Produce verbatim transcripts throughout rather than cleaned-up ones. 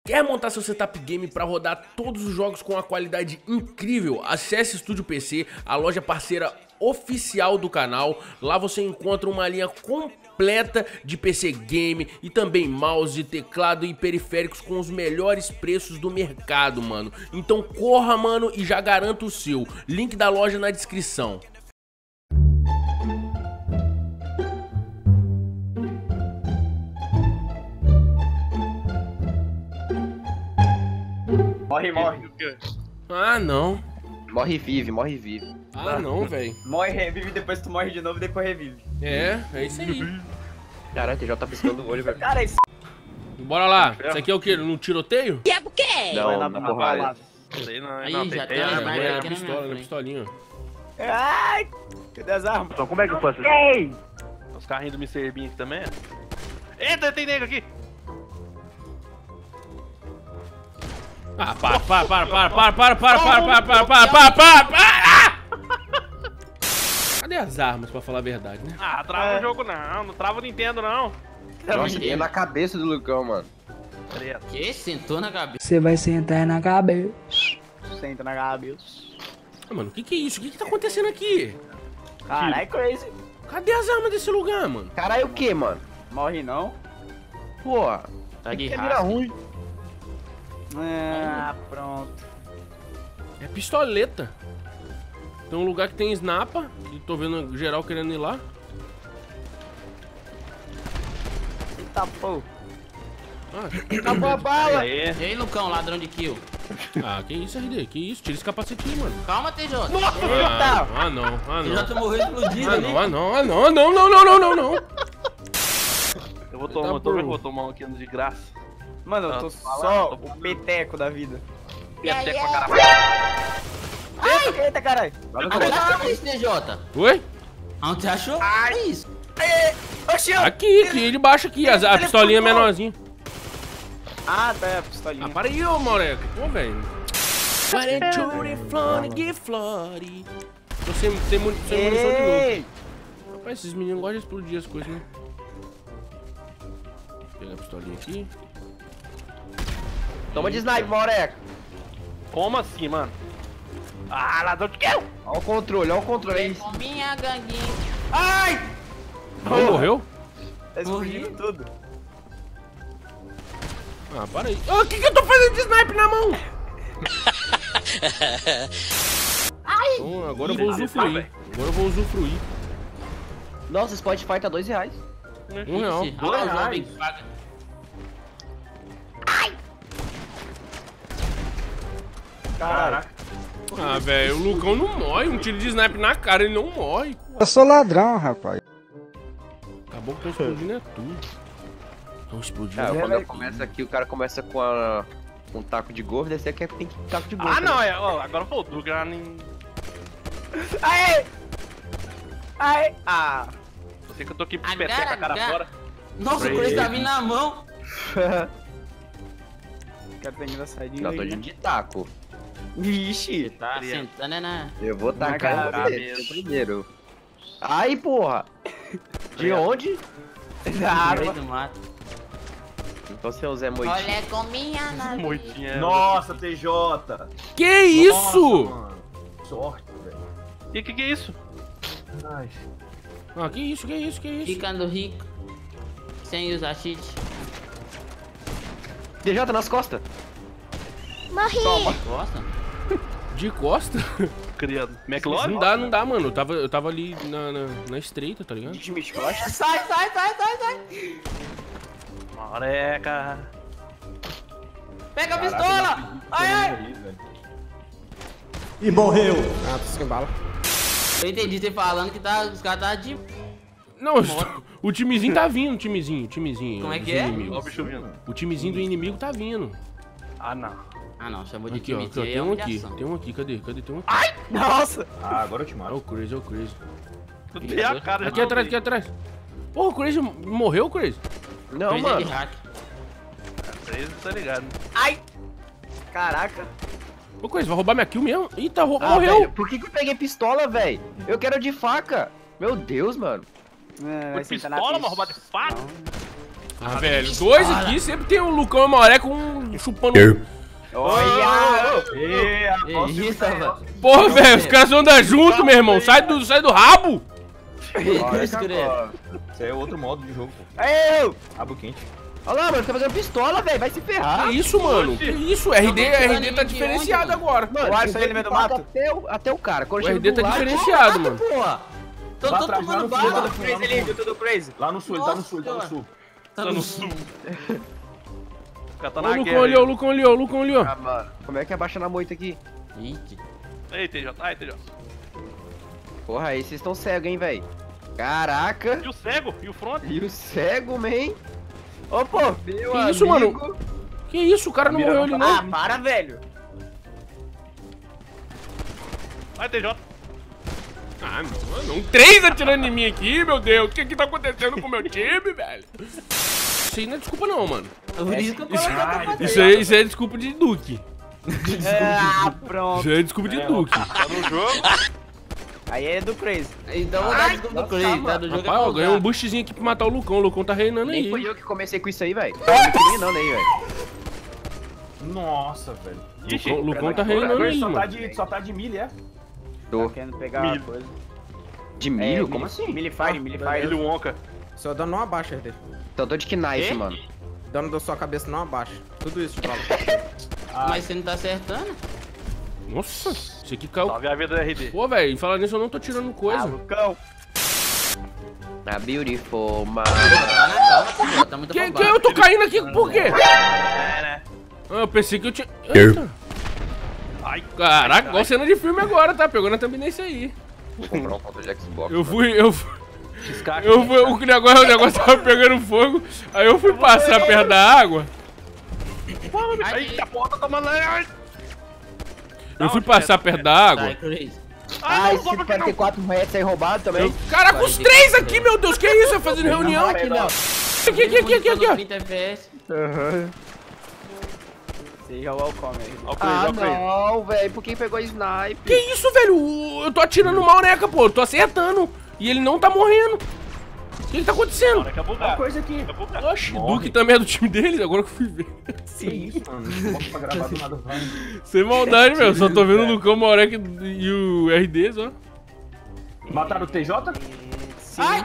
Quer montar seu setup game para rodar todos os jogos com uma qualidade incrível? Acesse Estúdio P C, a loja parceira oficial do canal. Lá você encontra uma linha completa de P C game e também mouse, teclado e periféricos com os melhores preços do mercado, mano. Então corra, mano, e já garanta o seu. Link da loja na descrição. Morre, morre. Ah, não. Morre e vive, morre e vive. Ah, não, velho. Morre, revive, depois tu morre de novo e depois revive. É, é isso aí. Caralho, T J tá piscando o olho, velho. Cara, isso Bora lá. Isso aqui é o quê? No tiroteio? Que é o quê? Não, na- na na porrada. balada. Sei não, Aí, não, já tem- tem tem- a tem- sniper É, aqui na na minha pistola, na frente. pistolinha. Ai, cadê as armas? Então como é que eu faço isso? Ei! Os carrinhos do mister Bean aqui também? Eita, tem nego aqui! Ah, para, para, para, para, para, para, para, para, para, para, para, para, para, para! Cadê as armas, pra falar a verdade, né? Ah, trava É. o jogo não, não trava o Nintendo não. Nossa, ia na cabeça do Lucão, mano. Preto. Que? Sentou na cabeça. Você vai sentar na cabeça. Senta na cabeça. Ah, mano, o que que é isso? O que que tá acontecendo aqui? Carai, crazy. Cadê as armas desse lugar, mano? Caralho, o que, mano? Morre não. Porra. Tá de Que mira raça. ruim. Ah, pronto. É pistoleta. Tem um lugar que tem snapa. E tô vendo geral querendo ir lá. Eita, pô. Ah, Acabou a bala. Aí. E aí, Lucão, ladrão de kill. ah, que isso, R D? Que isso? Tira esse capacete aí, mano. Calma, T J. Ah, ah, não, ah, T não. J morreu explodido Ah, ali. não, ah, não, ah, não, ah, não, não, não, não, não, não. Eu vou tomar, eu tô vendo que eu vou tomar um aqui de graça. Mano, eu tô só o peteco da vida. E até com a cara. Ai, eita, caralho. Ah, que é isso, T J? Oi? Onde você achou? Ah, isso. Oxi, eu- Aqui, aqui, de baixo aqui, a, a pistolinha menorzinha. Ah, tá, é a pistolinha. Ah, para aí, ô moleque. Pô, velho. Tô sem, sem, muni- sem munição de novo. Ei! Rapaz, esses meninos gostam de explodir as coisas, né? Pegar a pistolinha aqui. Toma de snipe, moleque. Como assim, mano? Ah, ladrão de kill! Olha o controle, olha o controle aí. Com minha ganguinha. Ai! Não morreu? Tá explodindo tudo. Ah, para aí. Ah, o que que eu tô fazendo de snipe na mão? Então, agora eu vou usufruir. Agora eu vou usufruir. Nossa, Spotify tá dois reais. Um real. Ixi, olha lá os homens que pagam. Caraca. Ah, velho, o Lucão não morre. Um tiro de snipe na cara, ele não morre. Eu sou ladrão, rapaz. Acabou que tá explodindo é tudo. Estão explodindo. Ah, É, quando vai- eu começo aqui, o cara começa com a... um taco de gorro, desse aqui é tem que taco de gorro. Ah, não, é, ó, agora voltou, que era nem... Ai! Ai! Ah! Eu sei que eu tô aqui Agora, peteca com a cara agora. fora. Nossa, o Chris tá vindo na mão. Quero ter engraçadinho Não, tô aí, de, né? de taco. Vixe! Tá sentando é na... Eu vou Na tacar cara em mesmo. você primeiro. Ai, porra. De onde? Ah, no meio do mato. Então seu Zé Moitinho. Olha com minha nave. Moitinha. Nossa, T J! Que isso? Mano. Sorte, velho. E que que é isso? Ai. Ah, que isso, que isso, que isso? Ficando rico. Sem usar cheat. D J nas costas. Gosta? De costa? Criado. McLaren? Não dá, não dá, mano. Eu tava, eu tava ali na, na, na estreita, tá ligado? de me costas. Sai, sai, sai, sai, sai. Moreca. Pega a pistola. Ai, ai. E morreu! Ah, tô sem bala. Eu entendi você falando que tá, os caras tá de... Não, o timezinho tá vindo, o timezinho, o timezinho. Como é que dos é? inimigos. Ó o bicho vindo. O timezinho do inimigo tá vindo. Ah, não. Ah não, chamou de Aqui, ó, time. aqui, ó, Isso aí tem é um aqui, humilhação. tem um aqui, cadê? Cadê? Tem um aqui. Nossa! Ah, agora eu te É mato. o Crazy, é o Crazy. Tu tem a cara de Aqui atrás, aqui atrás. Porra, o Crazy morreu, Crazy? Não, Crazy é mano. de hack. Três, tá ligado. Ai! Caraca! Ô, Crazy, vai roubar minha kill mesmo? Eita, rou- Ah, morreu! velho, por que que eu peguei pistola, velho? Eu quero de faca. Meu Deus, mano. É, Foi vai sentar na pistola, pista. mas roubar de faca? Ah, velho, dois aqui, sempre tem um Lucão e o Mauré com um chupando. Olha! Ê, aposto Isso, isso aí, velho. ó. Porra, velho, os caras andam junto, meu irmão. Sai do, sai do rabo. Isso, credo. Isso aí é outro modo de jogo, pô. Eu! Rabo quente. Olha lá, mano, você tá fazendo pistola, velho. Vai se ferrar. Que isso, mano? Que isso? R D, Eu tô R D tirando tá de diferenciado onde, agora. Mano, Eu acho você ele no meio do mata mato. Até o, até o cara. Quando O chega R D do tá lado, diferenciado, mano. Porra. Tô Lá todo atrás, lá mundo no bala. fundo, lá no Crazy ali, viu tudo crazy. Lá no sul, ele tá no sul, ele tá no Nossa, sul. Tá no sul. O cara tá Ó, na o Lucão guerra. ali, ó, o Lucão ali, ó, o Lucão ali, ó. Ah, mano. Como é que abaixa na moita aqui? Ixi. Ei, T J, ai, T J. Porra, aí vocês estão cegos, hein, velho. Caraca. E o cego? E o front? E o cego, man. Ô, pô! Meu Que isso, amigo. mano? Que isso? O cara não Mira morreu não ali, tá- Ah, não. para, velho! Vai, T J. Ah, não, não. Três atirando em mim aqui, meu Deus. O que que tá acontecendo com o meu time, velho? Isso aí não é desculpa, não, mano. Por isso que eu coloquei pra fazer. Isso aí, isso aí é desculpa de Duque. Ah, pronto. Isso aí é desculpa de Duque. Tá no jogo. Aí é do crazy. Então vou dar desculpa do Clay, tá? Do jogo Rapaz, ó, é ganhei um boostzinho aqui pra matar o Lucão. O Lucão tá reinando Nem aí. foi eu que comecei com isso aí, velho. Não é criminando aí, velho. Nossa, velho. Ixi, O Lucão tá Agora reinando aí, só tá mano. de, só tá de milha, é? Tô. Tá querendo pegar Milho. coisa. De milho? É, Como assim? Milifire, Milifire. Ele Wonka. Seu dano não abaixa, R D. Então tô de knife, Quê? mano. Dano da sua cabeça não abaixa. Tudo isso, fala. Mas você não tá acertando? Nossa, isso aqui caiu. Salve a vida do R D. Pô, velho, falando nisso eu não tô tirando Ah, coisa. Lucão. A beautiful, mano. Tá na calma, pô. Tá muito Que, que roubado. eu tô caindo aqui por quê? É, né? Ah, eu pensei que eu tinha. Eita. Ai, Caraca, igual cena de filme agora, tá? Pegou na thumbnail isso aí. Vou comprar um controle de Xbox. Eu fui, eu fui. X-K. Eu fui, o negócio, o negócio tava pegando fogo, aí eu fui passar perto da água. Eita, porra, tá tomando. Ai, Eu fui passar perto da água. Sai, Crazy. Ah, não, esse só porque quarenta e quatro reais aí roubado também. Eu- Caraca, os três aqui, meu Deus, que isso? Eu fazendo reunião? Aqui não. Aqui, aqui, aqui, aqui, aqui, ó. trinta F P S. Seja welcome aí. Ó o Crazy, ó Ah, o Crazy. não, velho. Por que pegou sniper? Que isso, velho? Eu tô atirando uma oreca, pô. Eu tô acertando. E ele não tá morrendo. O que que tá acontecendo? Daqui a pouco. Uma coisa aqui. Daqui a pouco. Oxi, Duque também é do time deles, agora que eu fui ver. Que isso, mano? Não posso pra gravar do nada, vai. Sem maldade, meu. Só tô vendo o Lucão, o Maurek e o R D, só. Mataram o T J? Ai!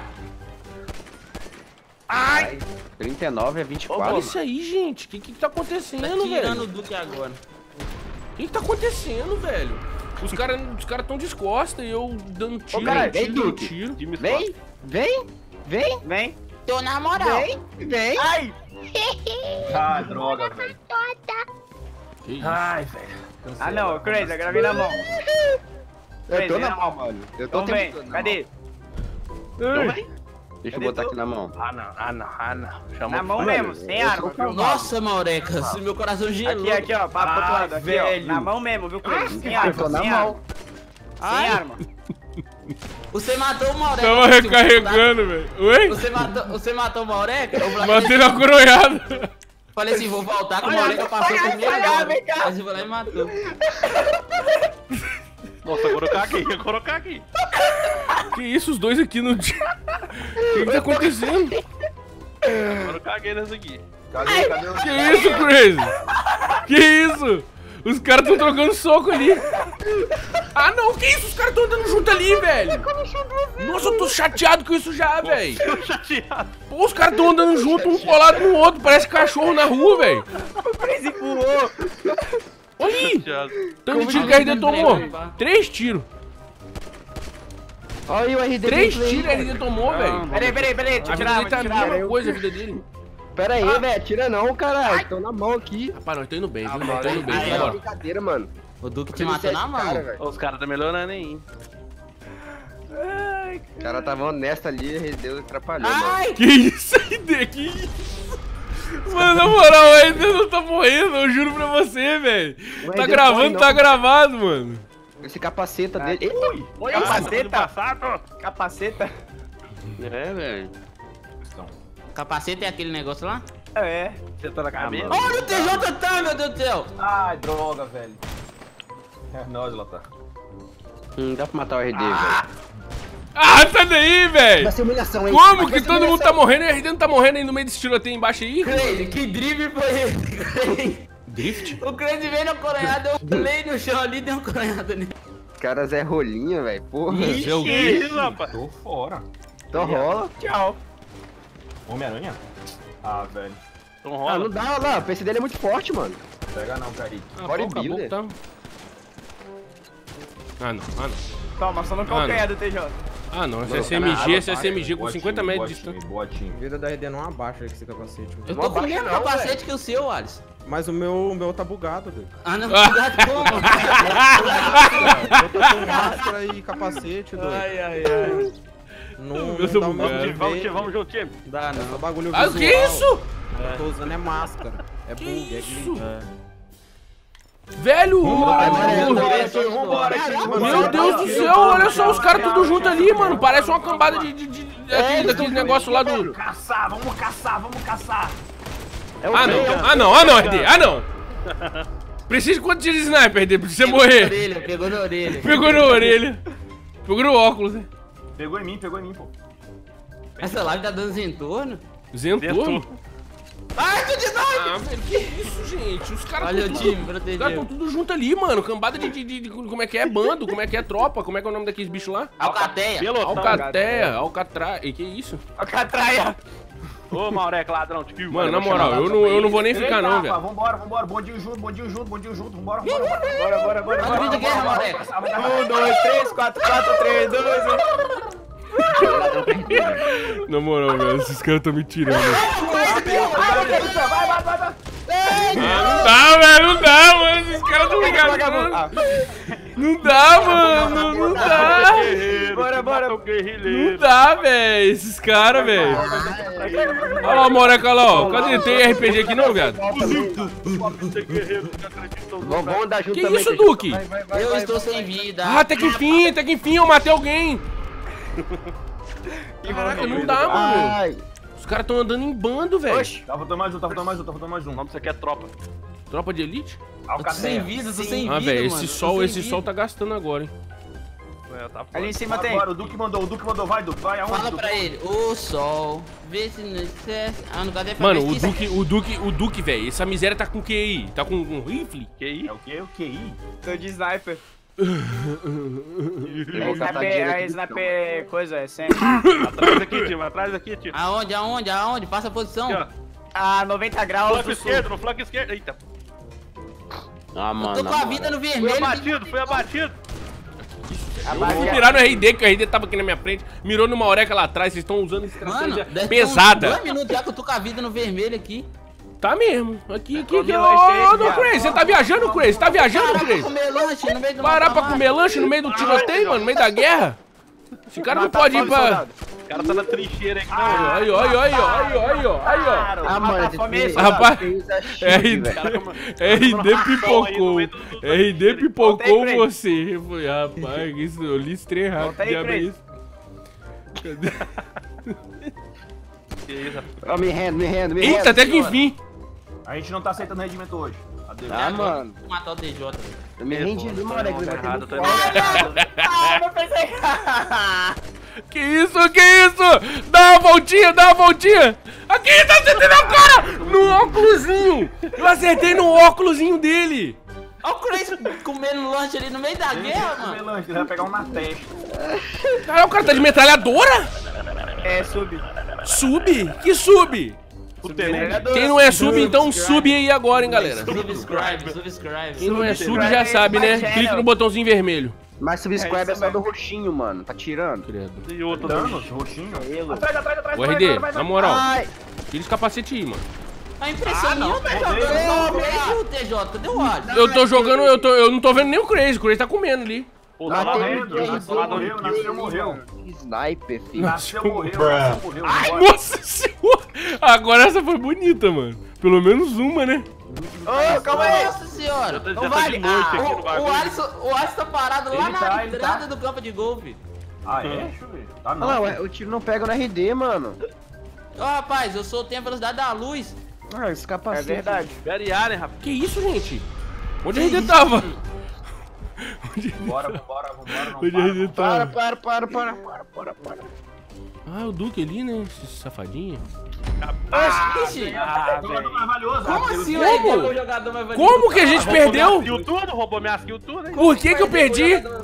Ai! trinta e nove a vinte e Olha quatro. isso aí, gente. O que que tá acontecendo, Tá tirando velho? o Duque agora. O que que tá acontecendo, velho? Os caras os cara tão descosta e eu dando tiro, cara, tiro, vem, tiro, Duque. tiro. Time Vem, vem, vem, Vem! Tô na moral. vem, vem. Ai! Ah, droga, velho. Que isso? Ai, velho. Ah não, crazy, eu gravei na mão. Eu tô Vem, na vem. mão, mano. Eu tô Então vem, tentando na cadê? mão. Então vem. Deixa eu Cadê botar tu? aqui na mão. Ah, não, ah, não, ah, não. Chamou Na mão fora. mesmo, sem eu arma, sou viu? Nossa, Maureca, se meu coração gelou. Aqui, aqui, ó, papo pro outro lado, aqui, ó. velho. Na mão mesmo, viu, crazy? Sem Eu arma, tô na sem mão. arma. Sem arma. Você matou o Maureca. Tava Você- recarregando, velho. Oi? Você matou, você matou o Maureca? O Black- Matei na coronhada. Falei assim, vou voltar que o Olha, Maureca passou olha, por mim olha, agora. vem cá. Aí você foi lá e matou. Nossa, agora eu caguei, agora eu caguei. Que isso, os dois aqui no dia. O que que tá acontecendo? Agora eu caguei nessa aqui. Cadê, cadê o... Que isso, Crazy? Que isso? Os caras tão trocando soco ali. Ah, não, que isso? Os caras tão andando junto ali, velho. Nossa, eu tô chateado com isso já, velho. Tô chateado. Pô, os caras tão andando junto, um colado no outro. Parece cachorro na rua, velho. O crazy pulou. Olha aí. Chateado. Tanto de tiro que a R D tomou. Três tiros. Olha aí o R D. Três gameplay, tiros a R D tomou, velho. Peraí, peraí, peraí, deixa A eu vida tirar, dele tá vou a tirar. mesma coisa, a vida dele. Pera aí, velho. Tira não, caralho. Tô na mão aqui. Rapaz, nós tô indo bem, viu? Nós tô indo bem, Aí, É bora. brincadeira, mano. O Duque te Eu não sei matou na esse cara, mão. velho. Os caras tá melhorando aí. O cara tava honesto ali, R D atrapalhou, mano. Ai! Que isso, R D? Que isso? Mano, na moral, o R D não tá morrendo, eu juro pra você, velho. O R D Tá não gravando, morre, não. tá gravado, mano. Esse capaceta dele. Eita. Olha, capaceta. Capaceta. É, velho. Capacete é aquele negócio lá? É. Você tá na cabeça? Olha o T J tá, meu Deus do céu! Ai, droga, velho. É nóis, Lotar. Hum, dá pra matar o R D, velho. Ah, sai daí, velho! Vai ser humilhação, hein? Como Vai que ser todo mundo humilhação. tá morrendo e a R D não tá morrendo aí no meio desse tiroteio embaixo aí? Crazy, que drible foi esse? Drift? O Crazy veio na coronhada, eu pulei no chão ali e dei uma coronhada nele. Os caras é rolinho, velho. Porra. Ixi, é o Que quê? isso, rapaz? Tô fora. Então rola. Tchau. Homem-Aranha? Ah, velho. Então Ah, rola. não dá, olha lá. O P C dele é muito forte, mano. Pega não, Kaique. Ah, Bodybuilder. pô, acabou que tá. Ah, não, ah, não. Toma, só no calcanhar do T J. Ah, não, esse Mano, S M G, caralho, esse S M G com boa cinquenta time, metros de boa distância. time, boa time. A vida da R D não abaixa com esse capacete, mano. Eu Não tô com o abaixa mesmo não, capacete que o seu, Alisson. Mas o meu, o meu tá bugado, velho. Ah, não, cuidado como? Eu tô com máscara e capacete, doido. Ai, ai, ai. Não, Eu tô não dá o bugado. mesmo Vamos, time, efeito. vamos junto, time. Dá É não. bagulho Ah, o visual. que é isso? Eu tô usando é máscara. É Que bug, é isso? glitch. Velho! Vambora, Meu Deus do céu, olha só os caras tudo junto ali, mano. Parece uma cambada de, de, de, de daquele, daquele negócio lá do. Caçar, vamos caçar, vamos caçar. Ah não, ah não, ah não, R D, ah não! Precisa de quanto tiro de sniper, R D, pra você Pegou na morrer. orelha, pegou na orelha. Pegou na orelha. Pegou no óculos, né? Pegou em mim, pegou em mim, pô. Essa live tá dando entorno? Zentou. Ai, tô de sniper! Ah, velho, que isso, gente? Os caras Olha tão o tudo- time, Os caras protegeu. tão tudo junto ali, mano. Cambada de, de, de, de- como é que é? Bando, como é que é? Tropa, como é que é o nome daqueles bichos lá? Alcateia. Pelotão. Alcateia, Alcatraz. E que isso? A catraia. Ô, Maurec, ladrão de kill. Mano, na moral, eu não, eu não vou nem ficar não, Eita, velho. Vambora, vambora, bondinho junto, bondinho junto, bondinho junto, vambora, vambora, vambora. Bora, bora, bora, Manda bora. vídeo de guerra, Maurec. Um, dois, três, quatro, quatro, três, dois, um. Na moral, velho, esses caras tão me tirando. Vai, vai, vai, vai. Ah, não dá, velho, não dá, mano. Esses caras tão me enganando. Não dá, mano, não dá. Guerreiro, Bora, bora. mata o Não guerrilheiro. dá, velho. Esses caras, velho. Olha lá o Moreca lá, ó. Cadê? Tem R P G aqui não, viado? Esse guerreiro que acreditou no Vamos, vamos andar junto Que também. isso, T J. Duque? Eu estou sem vida. Ah, até que enfim, até que enfim eu matei alguém. Caraca, não dá, mano. Ai. Os caras tão andando em bando, velho. Tá faltando mais um, tá faltando mais um, tá faltando mais O um. nome disso aqui é tropa. Tropa de elite? Eu tô sem vida, eu tô sem vida, Ah, velho, mano. esse Eu tô sol, sem esse vida. sol tá gastando agora, hein. É, tá Ali em foda. cima tem. Agora, o Duque mandou, o Duque mandou, vai, Duque, vai, aonde, Fala Duque? pra ele, o sol, vê se não esquece. Ah, não cadê pra Mano, ver o se- Duque, o Duque, o Duque, velho, essa miséria tá com o que aí? Tá com um rifle? Que aí? É o quê? O Q I? Tô de sniper. Eu É vou catar sniper, dinheiro é aqui, sniper, coisa, é sempre. Atrás aqui, time. Atrás aqui, time. Aonde, aonde, aonde? Passa a posição. Aqui, ó. A noventa graus Flanco do sul. esquerdo, no flanco esquerdo. Eita. Ah, Eu mano. tô com a vida no Fui vermelho. abatido, fui abatido. A Eu vou base- mirar no R D, que o R D tava aqui na minha frente. Mirou no Maureca lá atrás, vocês estão usando Mano, estratégia deve ter uns pesada. Dois minutos já que eu tô com a vida no vermelho aqui. Tá mesmo. Aqui, aqui, aqui. Comi Ô, lanche, ô, viado. Crazy, você tá viajando, Crazy? Tá viajando, Parar pra Crazy? comer lanche no meio do Parar mata-mata. pra comer lanche no meio do tiroteio, mano, no meio da guerra? Esse cara não Matar pode ir fome, pra... soldado. O cara tá na trincheira aí. Aí, aí, aí, aí, aí, aí, ó, aí, ó. Ah, mano, Matar fome é tem- isso, Rapaz, tem essa shit, R velho. D, Cara, como- R D pipocou. aí no meio do- R D Volta pipocou aí, Crazy. você. Eu falei, rapaz, isso, eu li trem rápido. Volta aí, diabo é Crazy. isso? Cadê? Que isso, rapaz. Ó, me rendo, me rendo, me rendo. Eita, até que enfim. A gente não tá aceitando rendimento hoje. Adeus. Ah, mano. Vou matar o T J. Eu me rendi ali, mano. Tô Ele vai ter errado, muito tô forte. errado. Ah, não pensei. Que isso, que isso? Dá uma voltinha, dá uma voltinha. Aqui, tá acertando o cara. No óculosinho. Eu acertei no óculosinho dele. Olha o Crazy comendo lanche ali no meio da guerra, Comer mano. lanche, ele vai pegar um na testa. Caralho, o cara tá de metralhadora? É, sub. Sub? Que sub? O tenente. Quem não é sub, então sub aí agora, hein, galera. Subscribe, subscribe. Quem não é sub já sabe, né? Clica no botãozinho vermelho. Mas subscribe é isso só do mesmo. roxinho, mano. Tá tirando. Credo. E outro Danos, também. roxinho. Atrás, atrás, atrás. O vai, R D, vai, vai, na vai. moral, Ai. tira esse capacete aí, mano. A impressão Ah, não, minha tá não, jogando. não, Ô, Crazy, o T J, cadê o Alisson? Eu tô jogando, eu, tô, eu não tô vendo nem o Crazy, o Crazy tá comendo ali. Pô, tá Matei morrendo. ele, Nasceu, Nasceu, morreu, morreu, nasceu, morreu. Sniper, filho. Nasceu, morreu, nasceu, morreu. Ai, Bora. nossa senhora! Agora essa foi bonita, mano. Pelo menos uma, né? Ô, calma aí. Nossa senhora. Já Não tá vale. de noite Ah, aqui no O, o, bagulho. Alisson, o Alisson tá parado lá Ele na tá, ele entrada tá. do campo de golfe. Ah, é? Deixa eu ver. Tá não. Olha lá, ué, o tiro não pega no R D, mano. Ô, rapaz, eu sou, tenho a velocidade da luz. Ah, esse É capacete. verdade. Very Allen, rapaz. Que isso, gente? Onde a R D tava? Bora, vambora, vambora. Não Onde para, ele não tá? Para, para, para, para, para, para. Ah, o Duque ali, né? Esse safadinho. Ixi, Ah, Jogador velho. mais valioso. como Deus. assim o Como? Ed é o jogador mais valioso? Como que a gente Roubou minhas perdeu? kills tudo, roubou minhas kills tudo, hein? Por que que eu perdi?